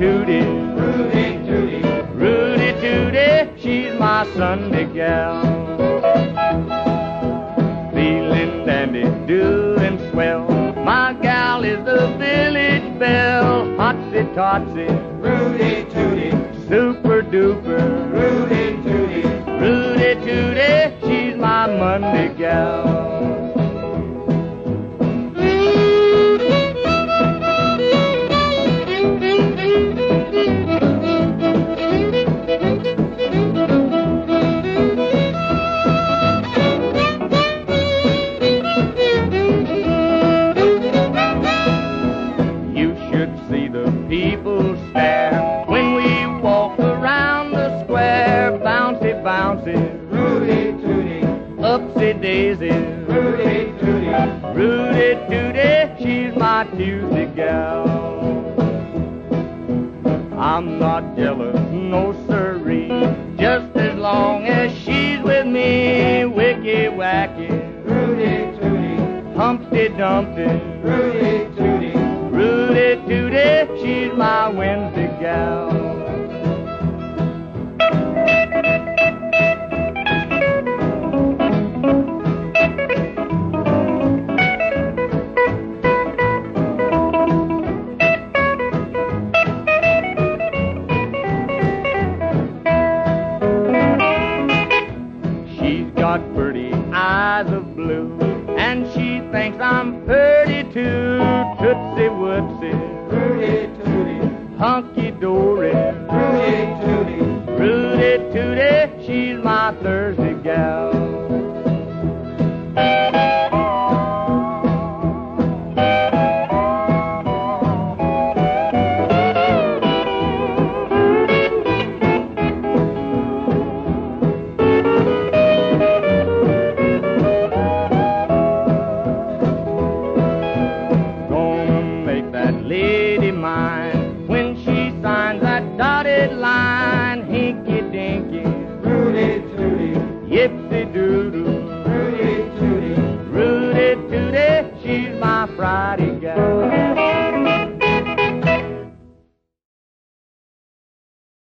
Tootie, Rudy Tootie, Rudy Tootie, she's my Sunday gal. Feeling dandy, doing swell, my gal is the village belle. Hotsy totsy, Rudy Tootie, super duper, Rudy Tootie, Rudy Tootie, she's my Monday gal. See the people stare when we walk around the square. Bouncy, bouncy, Rudy Tootie, upsy daisy, Rudy Tootie, Rudy Tootie, she's my Tuesday gal. I'm not jealous, no siree, just as long as she's with me. Wicky wacky, Rudy Tootie, Humpty Dumpty, Rudy Tootie, Rudy Tootie, she's my Wednesday gal. She's got pretty eyes of blue, and she thinks I'm pretty too. Tootsie wootsie, Rudy Tootie, hunky dory.